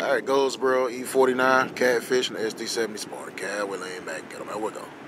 All right, Goldsboro, E49, Catfish, and the SD70 Spark. Cat, we laying back. Get them out. We go.